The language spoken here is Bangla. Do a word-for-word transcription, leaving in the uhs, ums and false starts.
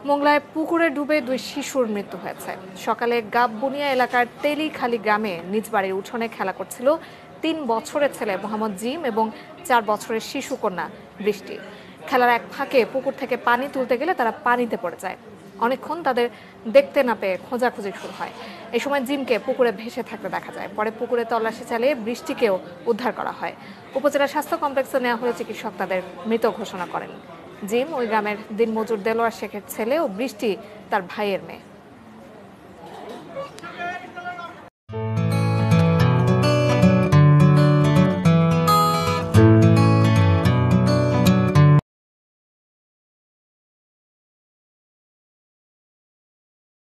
মোংলায় পুকুরে ডুবে দুই শিশুর মৃত্যু হয়েছে। সকালে গাববুনিয়া এলাকার তেলিখালী গ্রামে নিজ বাড়ির উঠোনে খেলা করছিল তিন বছরের ছেলে মোহাম্মদ জিম এবং চার বছরের শিশু কন্যা বৃষ্টি। খেলার এক ফাঁকে পুকুর থেকে পানি তুলতে গেলে তারা পানিতে পড়ে যায়। অনেকক্ষণ তাদের দেখতে না পেয়ে খোঁজাখুঁজি শুরু হয়। এই সময় জিমকে পুকুরে ভেসে থাকতে দেখা যায়। পরে পুকুরে তল্লাশি চালিয়ে বৃষ্টিকেও উদ্ধার করা হয়। উপজেলা স্বাস্থ্য কমপ্লেক্সে নেওয়া হলে চিকিৎসক তাদের মৃত ঘোষণা করেন। জিম ওই গ্রামের দিনমজুর দেলোয়ার শেখের ছেলে ও বৃষ্টি তার ভাইয়ের মেয়ে।